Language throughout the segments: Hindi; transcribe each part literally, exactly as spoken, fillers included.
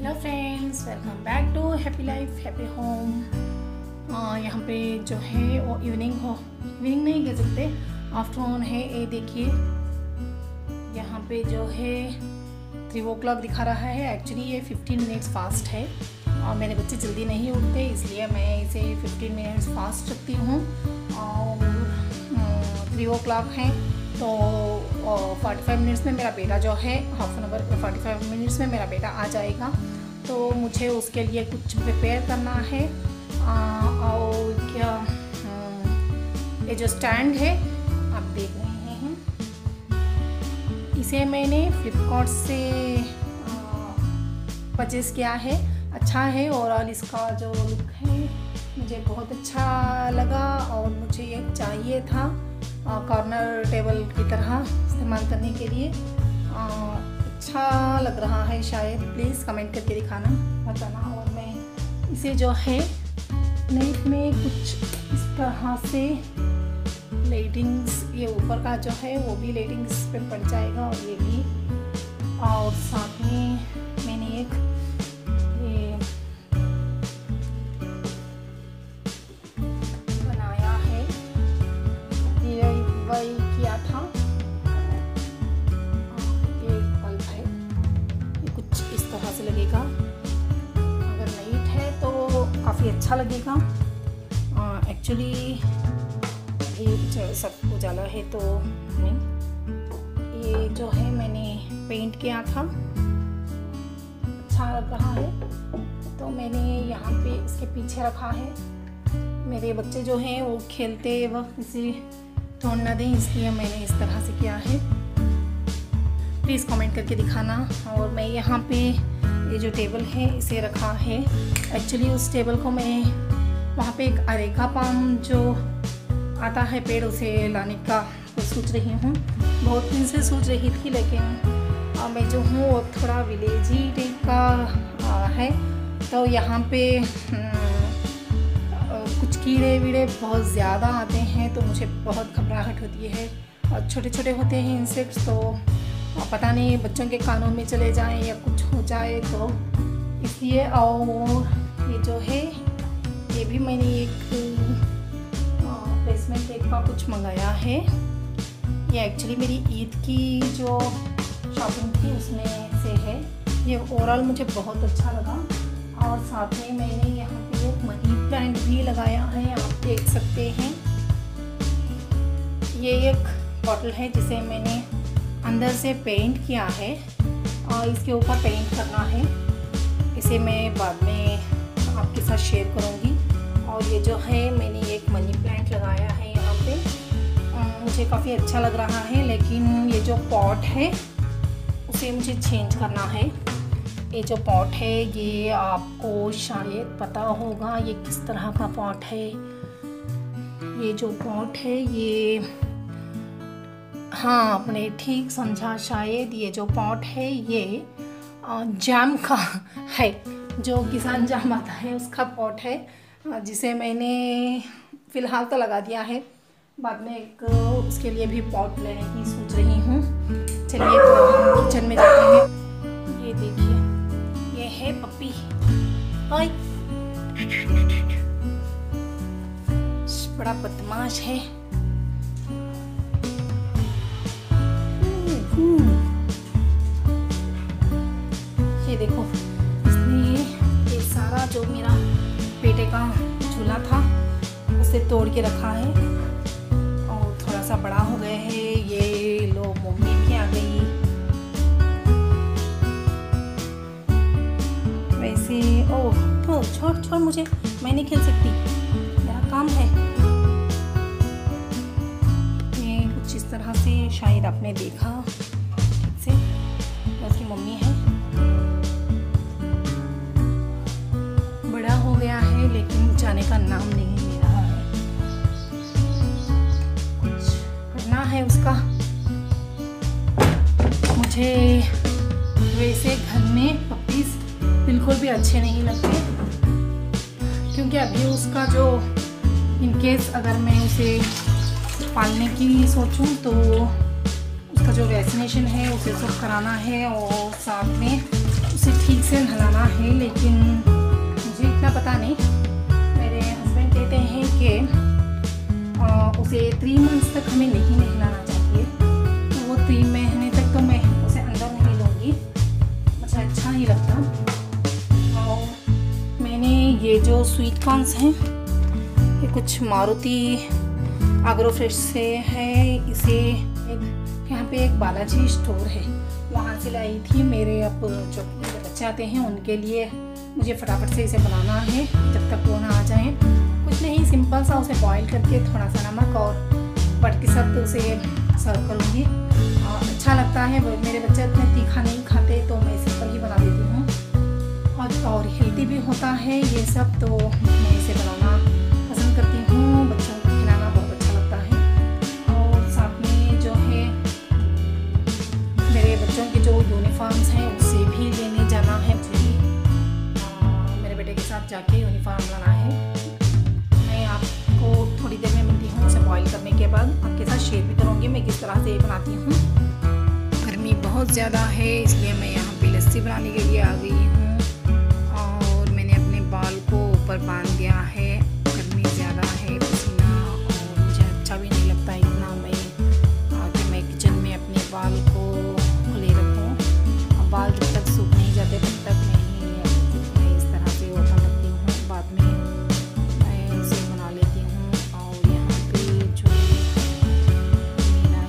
Hello friends, welcome back to happy life happy home. यहाँ पे जो है वो इवनिंग हो इवनिंग नहीं कह सकते, आफ्टरनून है। ये देखिए यहाँ पे जो है थ्री ओ क्लॉक दिखा रहा है। एक्चुअली ये फिफ्टीन मिनट्स फास्ट है और मेरे बच्चे जल्दी नहीं उठते, इसलिए मैं इसे फिफ्टीन मिनट्स फास्ट रखती हूँ। और थ्री ओ क्लॉक है तो फोर्टी फाइव मिनट्स में मेरा बेटा जो है half an hour forty five minutes में मेरा बेटा आ जाएगा, तो मुझे उसके लिए कुछ प्रिपेयर करना है। आ, और क्या ये जो स्टैंड है आप देख रहे हैं, इसे मैंने फ्लिपकार्ट से परचेज़ किया है। अच्छा है और इसका जो लुक है मुझे बहुत अच्छा लगा और मुझे ये चाहिए था कॉर्नर टेबल की तरह इस्तेमाल करने के लिए। आ, अच्छा लग रहा है शायद, प्लीज़ कमेंट करके दिखाना बताना। और मैं इसे जो है नेट में कुछ इस तरह से लाइटिंग्स, ये ऊपर का जो है वो भी लाइटिंग्स पे पड़ जाएगा और ये भी, और साथ में मैंने एक ये बनाया है, ये वही किया था। ये बल्ब है, ये कुछ इस तरह से लगेगा। अगर लाइट है तो काफ़ी अच्छा लगेगा। एक्चुअली ये सब उजाला है तो नहीं, ये जो है मैंने पेंट किया था, अच्छा लग रहा है तो मैंने यहाँ पे इसके पीछे रखा है। मेरे बच्चे जो हैं वो खेलते वक्त इसे तोड़ ना दें, इसलिए मैंने इस तरह से किया है। प्लीज़ कमेंट करके दिखाना। और मैं यहाँ पे ये जो टेबल है इसे रखा है। एक्चुअली उस टेबल को मैं वहाँ पे एक अरेका पाम जो आता है पेड़, उसे लाने का तो सोच रही हूँ। बहुत दिन से सोच रही थी, लेकिन मैं जो हूँ वो थोड़ा विलेजी टाइप का है, तो यहाँ पे कुछ कीड़े वीड़े बहुत ज़्यादा आते हैं, तो मुझे बहुत घबराहट होती है। और छोटे छोटे होते हैं इंसेक्ट्स, तो पता नहीं बच्चों के कानों में चले जाएं या कुछ हो जाए, तो इसलिए। और ये जो है ये भी मैंने एक प्लेसमेंट टाइप का कुछ मंगाया है। ये एक्चुअली मेरी ईद की जो शॉपिंग थी उसमें से है। ये ओवरऑल मुझे बहुत अच्छा लगा। और साथ में मैंने यहाँ पे एक मनी प्लांट भी लगाया है, आप देख सकते हैं। ये एक बॉटल है जिसे मैंने अंदर से पेंट किया है और इसके ऊपर पेंट करना है। इसे मैं बाद में आपके साथ शेयर करूँगी। और ये जो है मैंने एक मनी प्लांट लगाया है यहाँ पे, मुझे काफ़ी अच्छा लग रहा है, लेकिन ये जो पॉट है उसे मुझे चेंज करना है। ये जो पॉट है ये आपको शायद पता होगा ये किस तरह का पॉट है। ये जो पॉट है ये, हाँ आपने ठीक समझा, शायद ये जो पॉट है ये जाम का है, जो किसान जाम आता है उसका पॉट है, जिसे मैंने फ़िलहाल तो लगा दिया है। बाद में एक उसके लिए भी पॉट लेने की सोच रही हूँ। चलिए तो हम किचन में जाते हैं। ये देखिए, ये है पप्पी। हाय, बड़ा बदमाश है। ये देखो, इसने ये सारा जो मेरा बेटे का झूला था उसे तोड़ के रखा है और थोड़ा सा बड़ा हो गए हैं। ये लो, मम्मी भी आ गई। वैसे ओह तो छोड़ छोड़, मुझे मैं नहीं खेल सकती, मेरा काम है। ये कुछ इस तरह से, शायद आपने देखा ठीक से, उसकी मम्मी है। बड़ा हो गया है लेकिन जाने का नाम नहीं ले रहा है, कुछ करना है उसका। मुझे वैसे घर में पपीज़ बिल्कुल भी अच्छे नहीं लगते, क्योंकि अभी उसका जो इनकेस अगर मैं उसे पालने की सोचूं तो उसका जो वैक्सीनेशन है उसे सब कराना है और साथ में उसे ठीक से नहलाना लेकिन मुझे इतना पता नहीं। मेरे हस्बैंड कहते हैं कि उसे थ्री मंथ्स तक हमें नहीं नहलाना चाहिए, तो वो थ्री महीने तक तो मैं उसे अंदर नहीं लूँगी, मुझे अच्छा नहीं लगता। और मैंने ये जो स्वीट कॉर्न्स हैं ये कुछ मारुति एग्रो फ्रेश से है। इसे यहाँ पे एक बालाजी स्टोर है, वहाँ से लाई थी। मेरे अब जो बच्चे आते हैं उनके लिए मुझे फटाफट से इसे बनाना है जब तक वो ना आ जाए। कुछ नहीं, सिंपल सा उसे बॉईल करके थोड़ा सा नमक और बटर के साथ उसे सर्व करूँगी। अच्छा लगता है। मेरे बच्चे इतने तीखा नहीं खाते तो मैं सिंपल ही बना देती हूँ, और और हेल्दी भी होता है ये सब, तो मैं इसे बनाना पसंद करती हूँ। बच्चों को खिलाना बहुत अच्छा लगता है। और साथ में जो है मेरे बच्चों के जो यूनिफॉर्म्स हैं उसे भी लेने जाना है मुझे। मेरे बेटे के साथ जाके यूनिफॉर्म लाना है। मैं आपको थोड़ी देर में मिलती हूँ उसे बॉईल करने के बाद, आपके साथ शेयर भी करूँगी मैं किस तरह से बनाती हूँ। गर्मी बहुत ज़्यादा है इसलिए मैं यहाँ पे लस्सी बनाने के लिए आ गई हूँ, और मैंने अपने बाल को ऊपर बांध दिया है। गर्मी ज़्यादा है, पसीना, और मुझे अच्छा भी नहीं लगता इतना मैं कि मैं किचन में अपने बाल को खुले रखूँ। अब बाल जब तक सूख नहीं जाते तब तक मैं मैं इस तरह से ओपन रखती हूँ, बाद में मैं इसे बना लेती हूँ। और यहाँ पे जो मेरा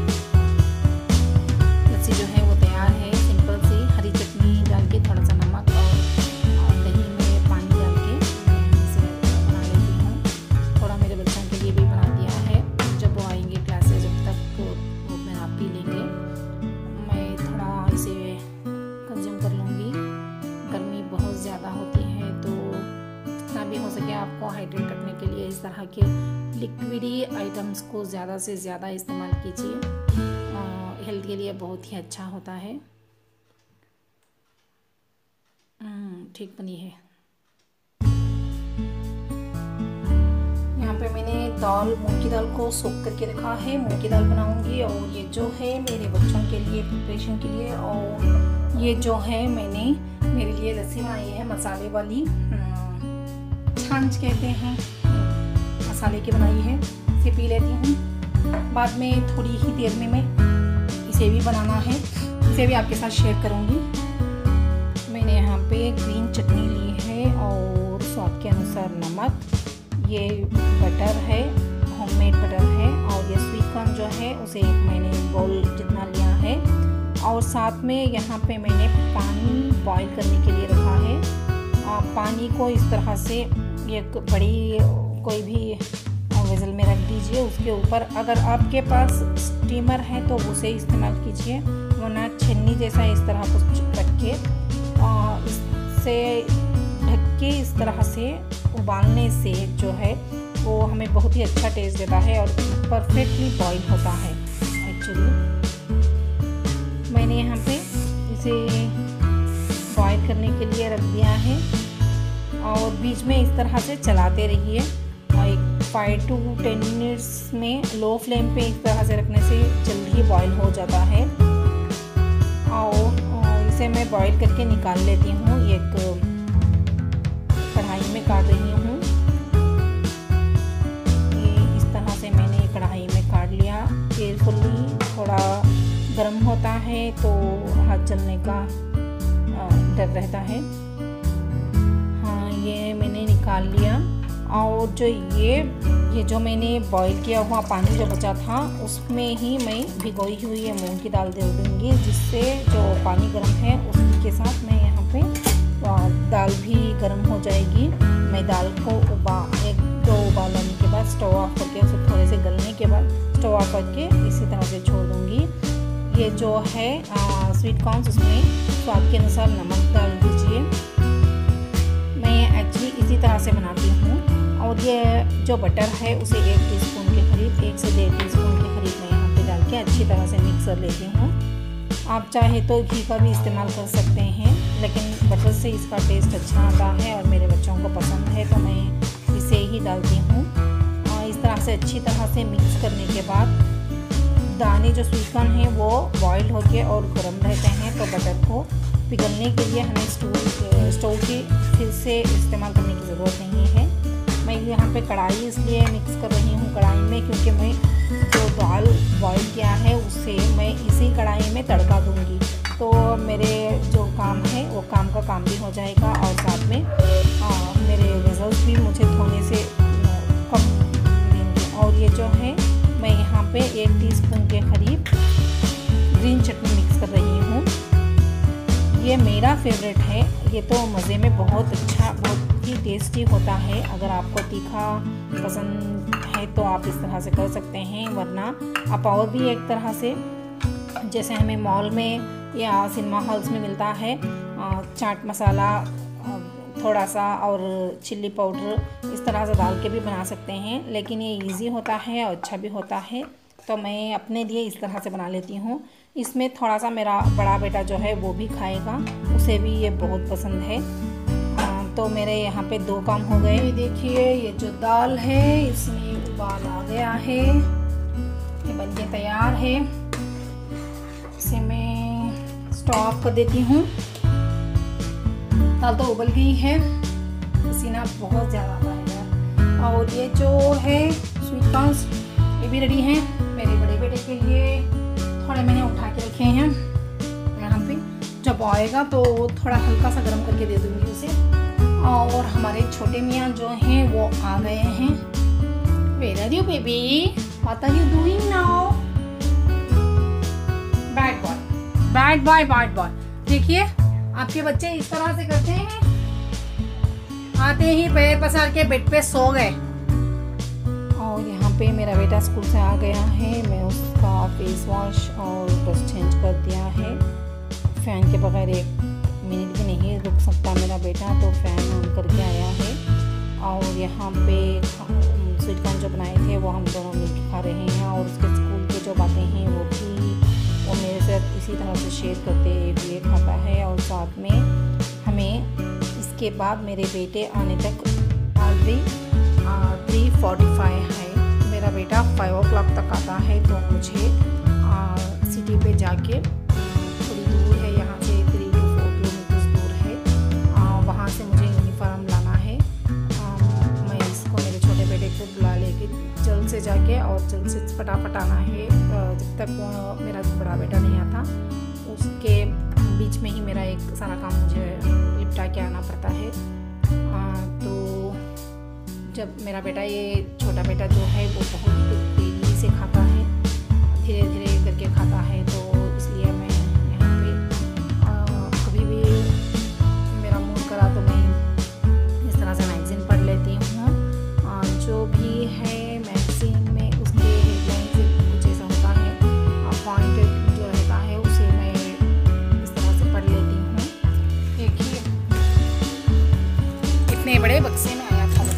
ये लस्सी जो है वो तैयार है। सिंपल सी हरी चटनी डाल के थोड़ा सा नमक और, और दही में पानी डाल के मैं इसे बना लेती हूँ। थोड़ा मेरे बच्चों के लिए भी बना दिया है, जब वो आएंगे क्लास से जब तक वो बना पी लेंगे, मैं थोड़ा इसे कंज्यूम कर लूँगी। गर्मी बहुत ज़्यादा होती है तो जितना भी हो सके आपको हाइड्रेट रखने के लिए इस तरह के लिक्विडी आइटम्स को ज़्यादा से ज़्यादा इस्तेमाल कीजिए। हेल्थ के लिए बहुत ही अच्छा होता है। ठीक बनी है। यहाँ पे मैंने दाल, मूंग की दाल को सोख करके रखा है। मूंग की दाल बनाऊंगी, और ये जो है मेरे बच्चों के लिए प्रिपरेशन के लिए, और ये जो है मैंने मेरे लिए लस्सी बनाई है मसाले वाली, छाछ कहते हैं, मसाले की बनाई है। इसे पी लेती हूँ, बाद में थोड़ी ही देर में मैं इसे भी बनाना है, इसे भी आपके साथ शेयर करूँगी। मैंने यहाँ पे ग्रीन चटनी ली है और स्वाद के अनुसार नमक, ये बटर है, होममेड बटर है, और ये स्वीट कॉर्न जो है उसे एक मैंने बाउल जितना लिया है। और साथ में यहाँ पे मैंने पानी बॉईल करने के लिए रखा है। आ, पानी को इस तरह से एक बड़ी कोई भी वेसल में रख दीजिए, उसके ऊपर अगर आपके पास स्टीमर है तो उसे इस्तेमाल कीजिए, वरना छन्नी जैसा इस तरह कुछ रख के इससे ढक के इस तरह से उबालने से जो है वो हमें बहुत ही अच्छा टेस्ट देता है और परफेक्टली बॉईल होता है। एक्चुअली मैंने यहाँ पे इसे बॉईल करने के लिए रख दिया है, और बीच में इस तरह से चलाते रहिए। और एक फाइव टू टेन मिनट्स में लो फ्लेम पे इस तरह से रखने से जल्दी बॉईल हो जाता है। और इसे मैं बॉईल करके निकाल लेती हूँ। एक कढ़ाई में काट रही हूँ, ये इस तरह से मैंने कढ़ाई में काट लिया। केयरफुली, थोड़ा गर्म होता है तो हाथ जलने का डर रहता है। हाँ, ये मैंने निकाल लिया। और जो ये ये जो मैंने बॉईल किया हुआ पानी जो बचा था उसमें ही मैं भिगोई हुई ये मूंग की दाल दे दूँगी, जिससे जो पानी गर्म है उसी के साथ मैं यहाँ पे दाल भी गर्म हो जाएगी। मैं दाल को उबा एक दो उबाल लेने के बाद स्टोव ऑफ करके उसे थोड़े से गलने के बाद स्टोव ऑफ करके इसी तरह से छोड़ दूँगी। ये जो है आ, स्वीट कॉर्न्स, उसमें स्वाद के अनुसार नमक डाल दीजिए। मैं एक्चुअली इसी तरह से बनाती हूँ। और ये जो बटर है उसे एक टीस्पून के करीब, एक से डेढ़ टीस्पून के करीब मैं यहाँ पे डाल के अच्छी तरह से मिक्स कर लेती हूँ। आप चाहे तो घी का भी इस्तेमाल कर सकते हैं, लेकिन बटर से इसका टेस्ट अच्छा आता है और मेरे बच्चों को पसंद है तो मैं इसे ही डालती हूँ। और इस तरह से अच्छी तरह से मिक्स करने के बाद दाने जो स्वीट कॉर्न हैं वो बॉइल्ड होके और गर्म रहते हैं, तो बटर को पिघलने के लिए हमें स्टोव स्टोव की फिर से इस्तेमाल करने की ज़रूरत नहीं है। मैं यहाँ पे कढ़ाई इसलिए मिक्स कर रही हूँ कढ़ाई में, क्योंकि मैं जो दाल बॉईल किया है उससे मैं इसी कढ़ाई में तड़का दूँगी, तो मेरे जो काम है वो काम का काम भी हो जाएगा और साथ में आ, मेरे रिजल्ट भी मुझे थोड़े से कम देंगे। और ये जो है मैं यहाँ पे एक टीस्पून के करीब ग्रीन चटनी मिक्स कर रही हूँ। ये मेरा फेवरेट है, ये तो मज़े में बहुत अच्छा, बहुत ही टेस्टी होता है। अगर आपको तीखा पसंद है तो आप इस तरह से कर सकते हैं, वरना आप और भी एक तरह से, जैसे हमें मॉल में या सिनेमा हॉल्स में मिलता है चाट मसाला थोड़ा सा और चिल्ली पाउडर, इस तरह से डाल के भी बना सकते हैं। लेकिन ये इजी होता है और अच्छा भी होता है, तो मैं अपने लिए इस तरह से बना लेती हूँ। इसमें थोड़ा सा मेरा बड़ा बेटा जो है वो भी खाएगा, उसे भी ये बहुत पसंद है। आ, तो मेरे यहाँ पे दो काम हो गए। ये देखिए, ये जो दाल है इसमें उबाल आ गया है, ये बन के तैयार है। इसे मैं स्टोव ऑफ कर देती हूँ। दाल तो उबल गई है, पसीना बहुत ज़्यादा आता है। और ये जो है स्वीट कॉर्न्स ये भी रेडी हैं मेरे बड़े बेटे के लिए। थोड़े मैंने उठा के रखे हैं यहाँ पे, जब आएगा तो थोड़ा हल्का सा गर्म करके दे दूँगी उसे। और हमारे छोटे मियाँ जो हैं वो आ गए हैं। Where are you baby? What are you doing now? Bad boy, bad boy, bad boy। देखिए आपके बच्चे इस तरह से करते हैं, आते ही पैर पसार के बेड पे सो गए। और यहाँ पे मेरा बेटा स्कूल से आ गया है, मैं उसका फेस वॉश और ड्रेस चेंज कर दिया है। फ़ैन के बगैर एक मिनट भी नहीं रुक सकता मेरा बेटा, तो फ़ैन ऑन करके आया है। और यहाँ पे स्वीट कॉर्न जो बनाए थे वो हम दोनों मिलकर खा रहे हैं, और उसके स्कूल के जो बातें हैं वो भी वो मेरे साथ इसी तरह से शेयर करते हुए खाता है। और साथ में हमें इसके बाद मेरे बेटे आने तक ऑलरेडी थ्री फोर्टी फाइव है। मेरा बेटा फाइव ओ क्लॉक तक आता है, तो मुझे आ, सिटी पे जाके थोड़ी दूर है, यहाँ से थ्री टू फोर किलोमीटर्स दूर है, आ, वहाँ से मुझे यूनिफॉर्म लाना है। आ, मैं इसको मेरे छोटे बेटे को बुला लेके जल्द से जाके और जल्द से फटाफट आना है। जब तक वो मेरा बड़ा बेटा नहीं आता उसके बीच में ही मेरा एक सारा काम मुझे निपटा के आना पड़ता है। आ, तो जब मेरा बेटा, ये छोटा बेटा जो है वो बहुत तेज़ी से खाता है, धीरे धीरे करके खाता है, तो इसलिए मैं यहाँ पे आ, कभी भी मेरा मूड करा तो मैं इस तरह से मैगज़ीन पढ़ लेती हूँ। जो भी है मैगज़ीन में उसके हेडलाइन से कुछ ऐसा होता है, पॉइंटेड जो रहता है उसे मैं इस तरह से पढ़ लेती हूँ। देखिए कितने बड़े बक्से में आया था।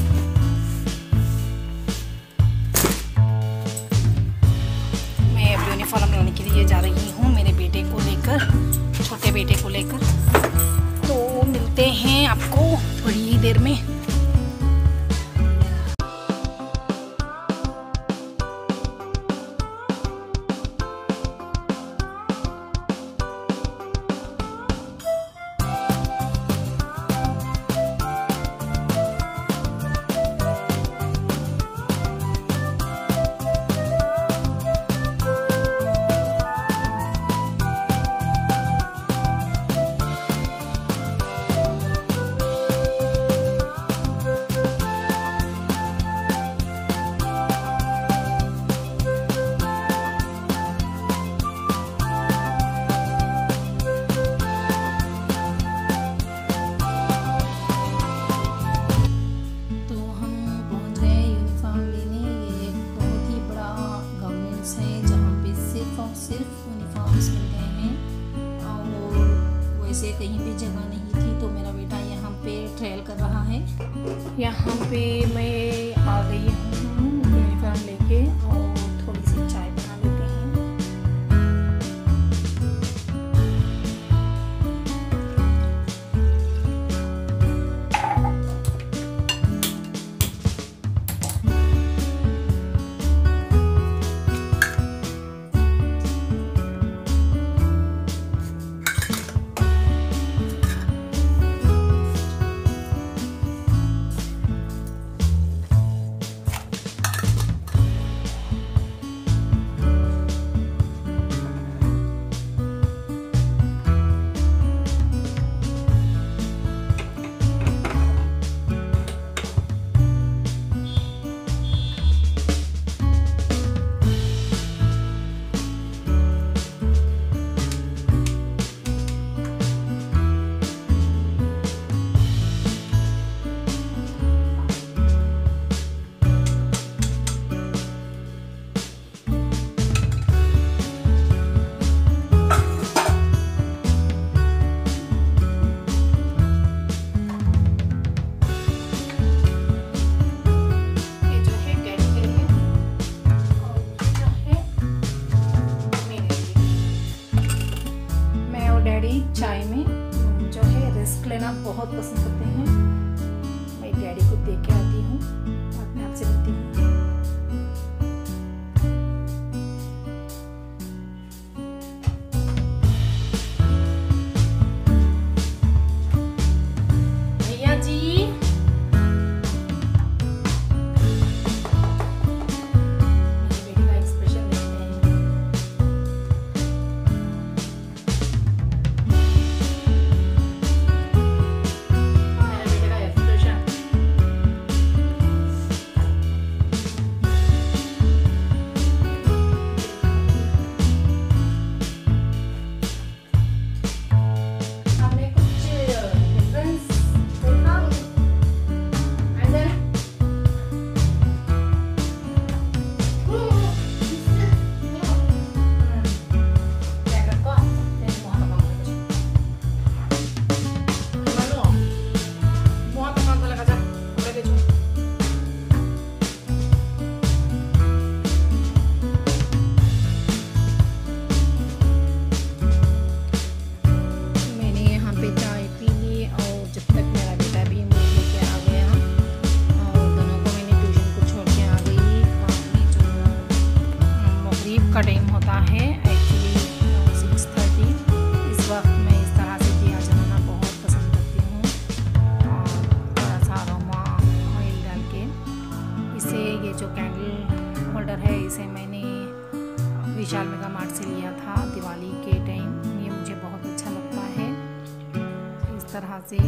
मैं अब यूनिफॉर्म लाने के लिए जा रही हूँ मेरे बेटे को लेकर, छोटे बेटे को लेकर। तो मिलते हैं आपको थोड़ी ही देर में। से कहीं भी जगह नहीं थी, तो मेरा बेटा यहाँ पे ट्रायल कर रहा है। यहाँ पे मैं आ गई हूँ यूनिफॉर्म लेके और थोड़ी सी चाय बना लेते हैं। लेना बहुत पसंद करते हैं। मैं डैडी को दे के आती हूँ, बाद में आपसे मिलती हूँ। का टाइम होता है एक्चुअली सिक्स थर्टी। इस वक्त मैं इस तरह से दिया जलाना बहुत पसंद करती हूँ और थोड़ा सा अरोमा ऑयल डाल के। इसे ये जो कैंडल होल्डर है इसे मैंने विशाल मेगा मार्ट से लिया था दिवाली के टाइम। ये मुझे बहुत अच्छा लगता है। इस तरह से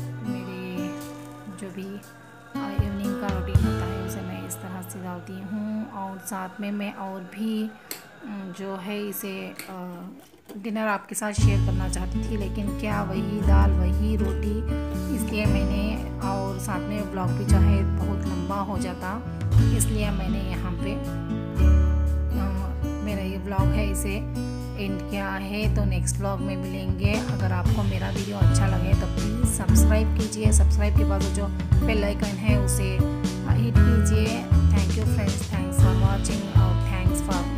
मेरे जो भी इवनिंग का रूटीन होता है उसे मैं इस तरह से डालती हूँ। और साथ में मैं और भी जो है इसे डिनर आपके साथ शेयर करना चाहती थी, लेकिन क्या वही दाल वही रोटी, इसलिए मैंने और साथ में ब्लॉग भी जो है बहुत लंबा हो जाता, इसलिए मैंने यहाँ पे मेरा ये ब्लॉग है इसे एंड किया है। तो नेक्स्ट ब्लॉग में मिलेंगे। अगर आपको मेरा वीडियो अच्छा लगे तो प्लीज़ सब्सक्राइब कीजिए। सब्सक्राइब के बाद जो बेल आइकन है उसे हिट कीजिए। Thank you friends, thanks for watching और थैंक्स फॉर